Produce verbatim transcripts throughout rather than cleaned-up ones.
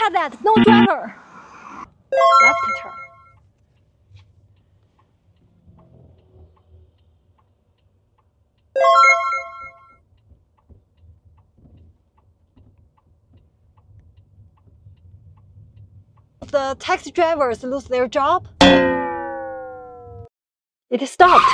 at that, no driver. Left turn. The taxi drivers lose their job. It stopped.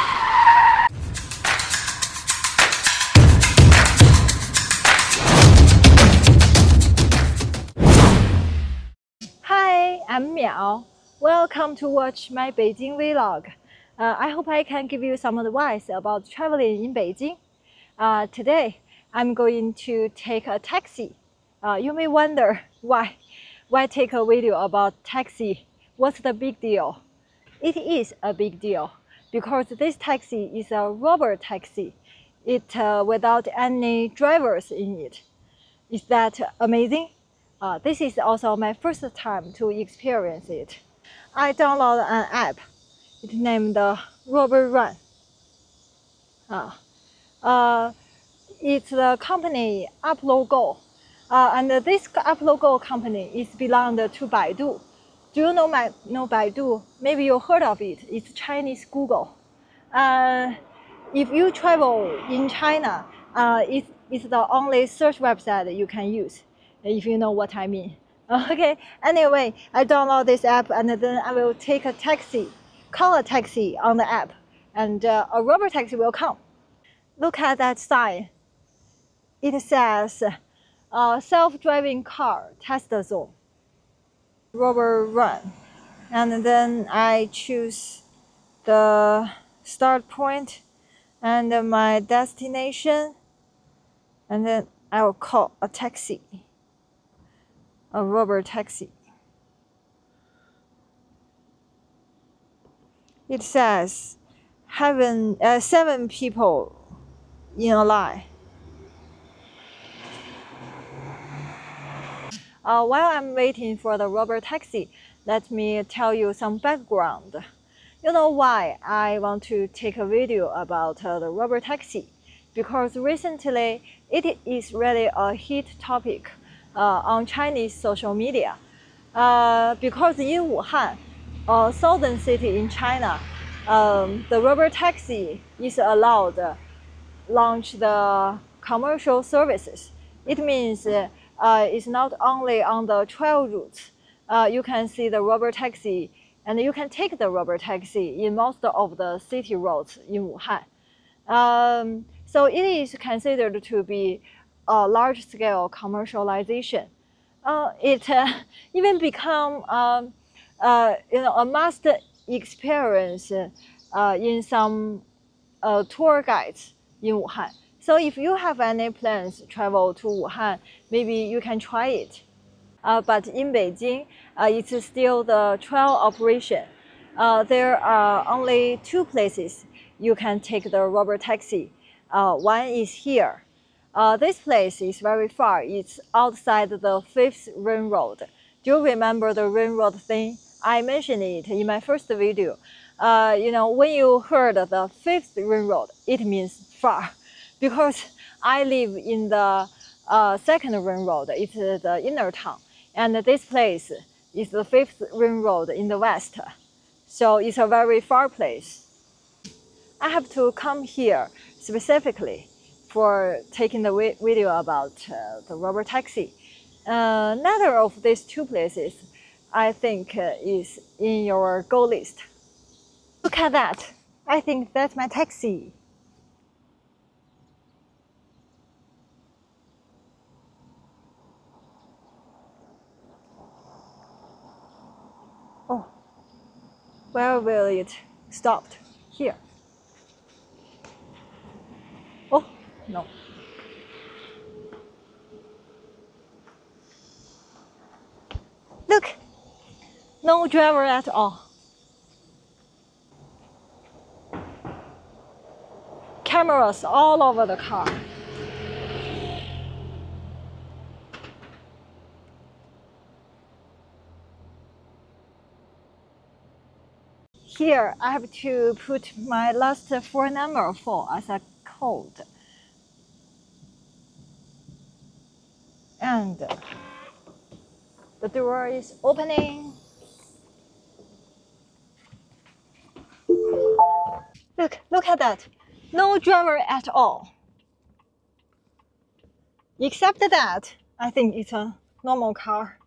Hi, I'm Miao. Welcome to watch my Beijing vlog. Uh, I hope I can give you some advice about traveling in Beijing. Uh, today, I'm going to take a taxi. Uh, you may wonder why. Why take a video about taxi? What's the big deal? It is a big deal because this taxi is a robotaxi. It uh, without any drivers in it. Is that amazing? Uh, this is also my first time to experience it. I downloaded an app. It's named uh, roborun. Uh, uh, it's the company UpLogo. Uh, and this UpLogo company is belonged to Baidu. Do you know my know Baidu? Maybe you heard of it. It's Chinese Google. Uh, if you travel in China, uh, it, it's the only search website you can use, if you know what I mean. Okay. Anyway, I download this app and then I will take a taxi, call a taxi on the app, and uh, a robotaxi will come. Look at that sign. It says. Uh, self-driving car test zone, roborun, and then I choose the start point and my destination, and then I will call a taxi, a robotaxi. It says having uh, seven people in a line. Uh, while I'm waiting for the robotaxi, let me tell you some background. You know why I want to take a video about uh, the robotaxi? Because recently it is really a hit topic uh, on Chinese social media. Uh, because in Wuhan, a southern city in China, um, the robotaxi is allowed to launch the commercial services. It means uh, uh, it's not only on the trail routes. Uh, you can see the robotaxi and you can take the robotaxi in most of the city roads in Wuhan. Um, so it is considered to be a large-scale commercialization. Uh, it uh, even become um, uh, you know, a must experience uh, in some uh, tour guides in Wuhan. So if you have any plans to travel to Wuhan, maybe you can try it. Uh, but in Beijing, uh, it's still the trial operation. Uh, there are only two places you can take the robotaxi. Uh, one is here. Uh, this place is very far. It's outside the fifth ring road. Do you remember the ring road thing? I mentioned it in my first video. Uh, you know, when you heard the fifth ring road, it means far, because I live in the uh, second ring road. It's the inner town, and this place is the fifth ring road in the west. So it's a very far place. I have to come here specifically for taking the video about uh, the robotaxi. Uh, neither of these two places, I think, uh, is in your goal list. Look at that. I think that's my taxi. Oh, where will it stop? Here. Oh, no. Look, no driver at all. Cameras all over the car. Here, I have to put my last four number four as a code. And The door is opening. Look, look at that. No driver at all. Except that, I think it's a normal car.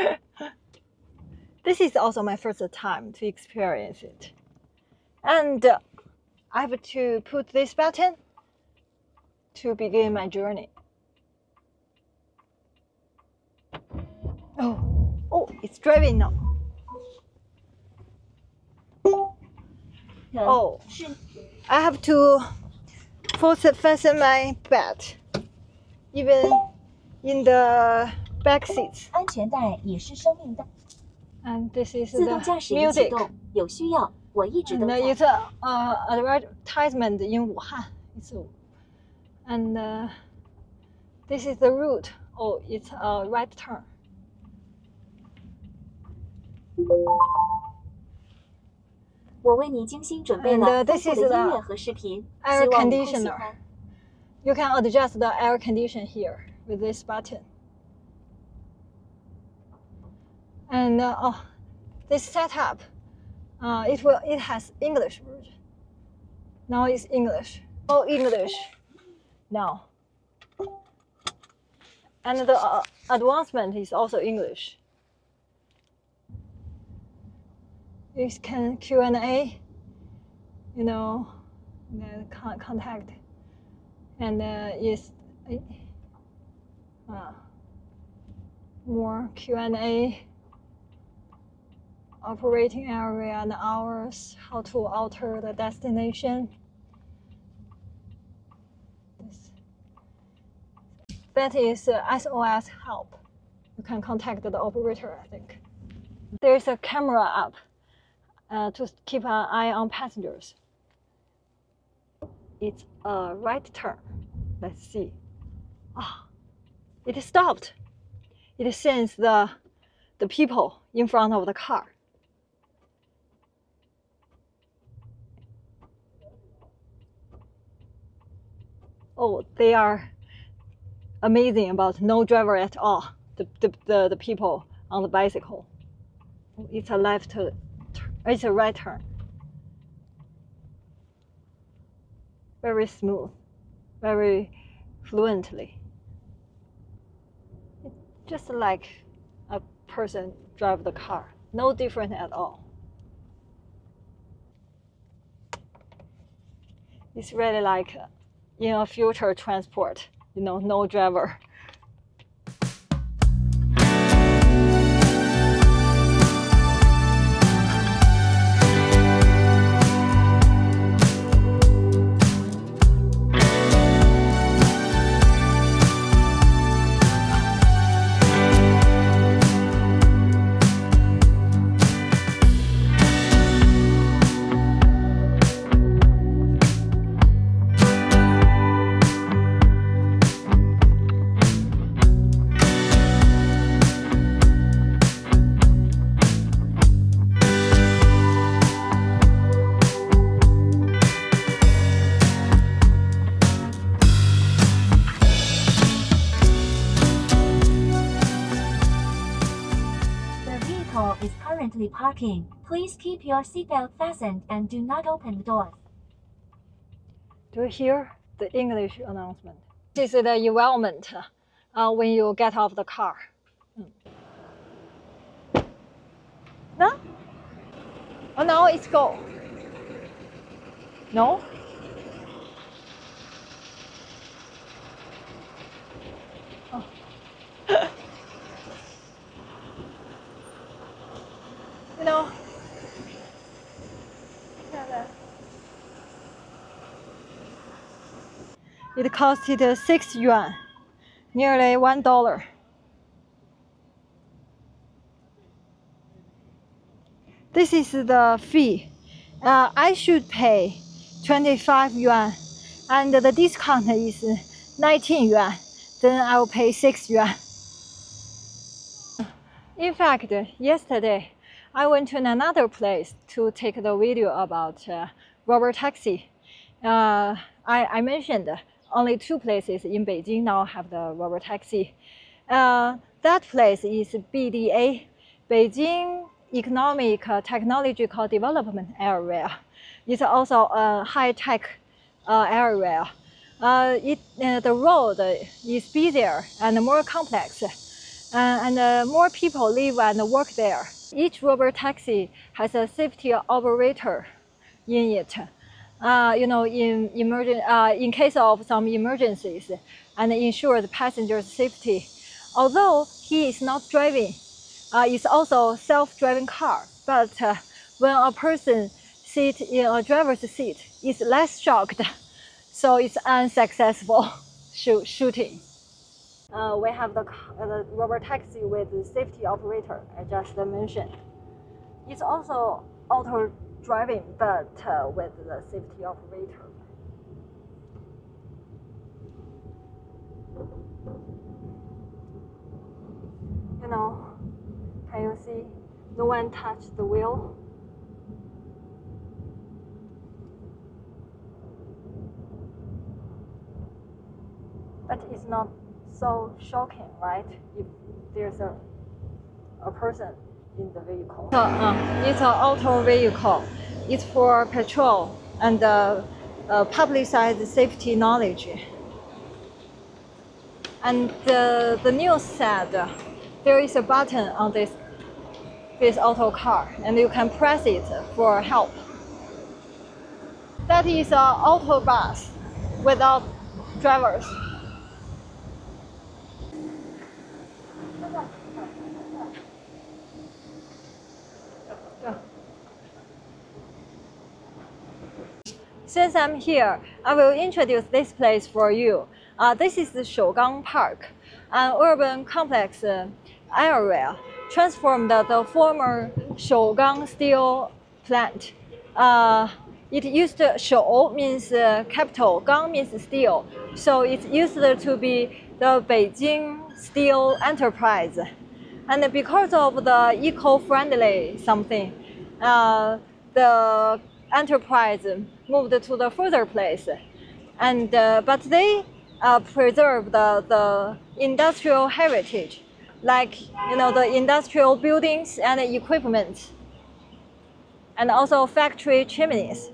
This is also my first time to experience it. And uh, I have to put this button to begin my journey. Oh, oh, it's driving now. Oh, I have to fasten my belt, even in the back seats. 安全带也是生命带。 And this is 自动驾 the 驶已启 music. 动，有需要我一直都 And 在。 it's a uh, advertisement in Wuhan. It's a, and uh, this is the route. Oh, it's a right turn. 我为你精心准备 And, 了 uh, 丰 this 富 is 的 the 音乐和视频， air 希望你会喜 conditioner. 欢。 You can adjust the air condition here with this button. And uh, oh, this setup, uh, it will it has English version. Now it's English. Oh, English. Now. And the uh, advancement is also English. You can Q and A, you know, the con contact, and uh, is uh, more Q and A, operating area and hours, how to alter the destination. This. That is uh, S O S help. You can contact the operator, I think. There's a camera app. Uh, to keep an eye on passengers. It's a right turn. Let's see. Ah, it stopped. It sends the, the people in front of the car. Oh, they are amazing about no driver at all. The, the, the, the people on the bicycle. It's a left turn. It's a right turn. Very smooth, very fluently. It's just like a person drive the car. No different at all. It's really like in a future transport, you know, no driver. Is currently parking. Please keep your seatbelt fastened and do not open the doors. Do you hear the English announcement? This is the environment uh, when you get off the car. No? Oh, now it's go. No? Oh. You know, it costed six yuan, nearly one dollar. This is the fee. Uh, I should pay twenty-five yuan, and the discount is nineteen yuan. Then I will pay six yuan. In fact, yesterday I went to another place to take the video about uh, Robotaxi. Uh, I, I mentioned only two places in Beijing now have the Robotaxi. Uh, that place is B D A, Beijing Economic uh, Technological Development Area. It's also a high-tech uh, area. Uh, it, uh, the road is busier and more complex, uh, and uh, more people live and work there. Each robotaxi has a safety operator in it. Uh, you know, in emergent, uh, in case of some emergencies, and ensure the passenger's safety. Although he is not driving, uh, it's also self-driving car. But uh, when a person sit in a driver's seat, it's less shocked, so it's unsuccessful shoot, shooting. Uh, we have the, uh, the robotaxi with the safety operator I just mentioned. It's also auto driving, but uh, with the safety operator. You know, can you see? No one touched the wheel. But it's not so shocking, right? If there's a, a person in the vehicle. So, uh, it's an auto vehicle. It's for patrol and uh, uh, publicize safety knowledge. And uh, the news said uh, there is a button on this this auto car, and you can press it for help. That is an auto bus without drivers. Since I'm here, I will introduce this place for you. Uh, this is the Shougang Park, an urban complex uh, area transformed the former Shougang steel plant. Uh, it used to, Shou means uh, capital, Gang means steel, so it used to be the Beijing Steel Enterprise. And because of the eco-friendly something, uh, the enterprise moved to the further place, and uh, but they uh, preserve the, the industrial heritage, like you know the industrial buildings and equipment, and also factory chimneys.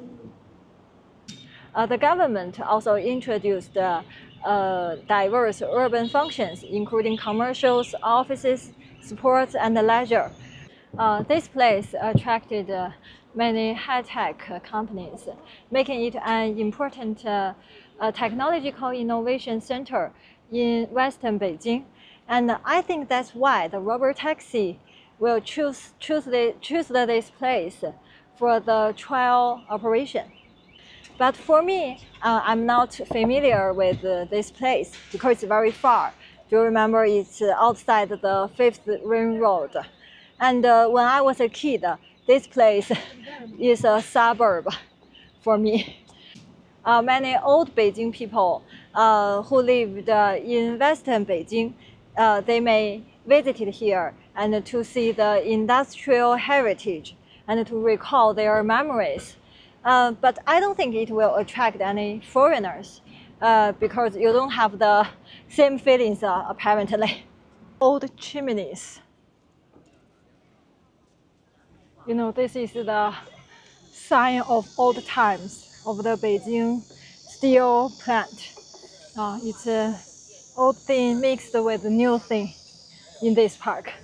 Uh, the government also introduced uh, uh, diverse urban functions, including commercials, offices, sports, and leisure. Uh, this place attracted uh, many high-tech uh, companies, making it an important uh, uh, technological innovation center in Western Beijing. And I think that's why the robotaxi will choose, choose, the, choose this place for the trial operation. But for me, uh, I'm not familiar with uh, this place because it's very far. Do you remember it's outside the Fifth Ring Road? And uh, when I was a kid, uh, this place is a suburb for me. Uh, many old Beijing people uh, who lived uh, in Western Beijing, uh, they may visit here and to see the industrial heritage and to recall their memories. Uh, but I don't think it will attract any foreigners uh, because you don't have the same feelings uh, apparently. Old chimneys. You know, this is the sign of old times of the Beijing steel plant. Uh, it's an old thing mixed with new thing in this park.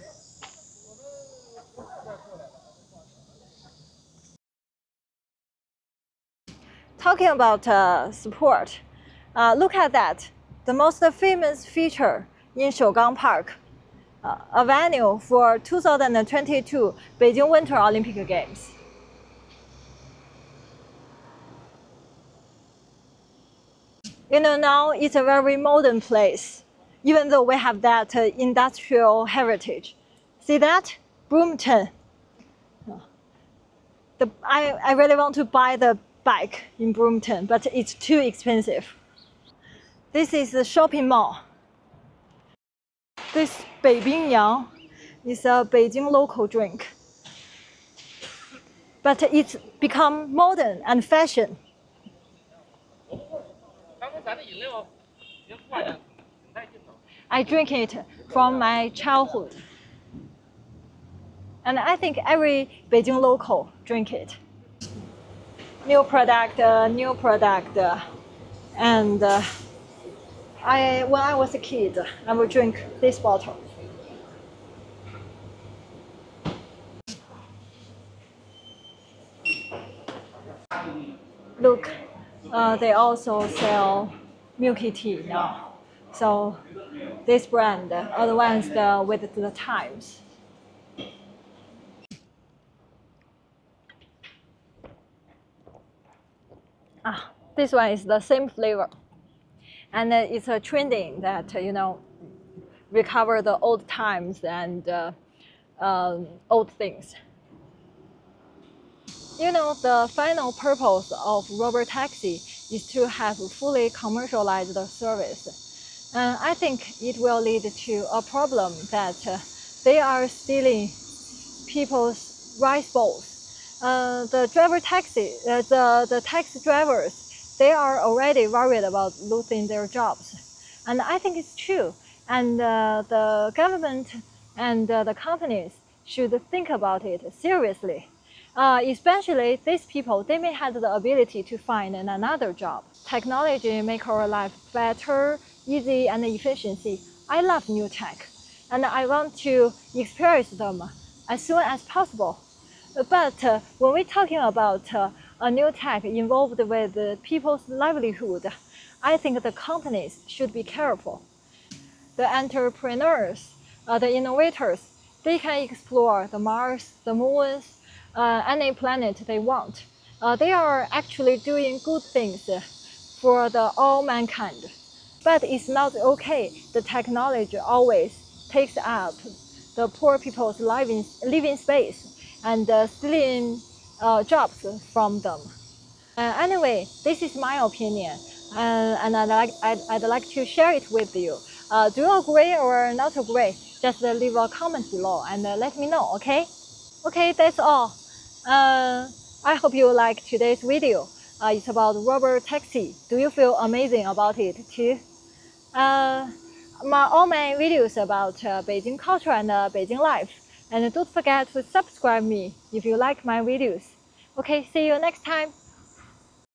Talking about uh, sport, uh, look at that. The most famous feature in Shougang Park, uh, a venue for two thousand twenty-two Beijing Winter Olympic Games. You know, now it's a very modern place, even though we have that uh, industrial heritage. See that? Brompton. The, I, I really want to buy the bike in Brompton, but it's too expensive. This is the shopping mall. This Beibingyang is a Beijing local drink, but it's become modern and fashion. I drink it from my childhood. And I think every Beijing local drink it. New product, uh, new product. Uh, and uh, I, when I was a kid, I would drink this bottle. Look, uh, they also sell milky tea now. So this brand advanced uh, with the times. Ah, this one is the same flavor, and uh, it's a trending that uh, you know recover the old times and uh, uh, old things. You know, the final purpose of robotaxi is to have fully commercialized service. And I think it will lead to a problem that uh, they are stealing people's rice bowls. Uh, the driver taxi, uh, the, the taxi drivers, they are already worried about losing their jobs. And I think it's true. And uh, the government and uh, the companies should think about it seriously. Uh, especially these people, they may have the ability to find another job. Technology make our life better, easy, and efficiency. I love new tech, and I want to experience them as soon as possible. But uh, when we're talking about uh, a new tech involved with uh, people's livelihood, I think the companies should be careful. The entrepreneurs, uh, the innovators, they can explore the Mars, the moons, uh, any planet they want. Uh, they are actually doing good things for the all mankind. But it's not okay. The technology always takes up the poor people's living, living space and uh, stealing uh, jobs from them. Uh, anyway, this is my opinion, uh, and I'd like, I'd, I'd like to share it with you. Uh, do you agree or not agree? Just uh, leave a comment below and uh, let me know, okay? Okay, that's all. Uh, I hope you like today's video. Uh, it's about robotaxi. Do you feel amazing about it too? Uh, my, all my videos about uh, Beijing culture and uh, Beijing life. And don't forget to subscribe me if you like my videos. Okay, see you next time.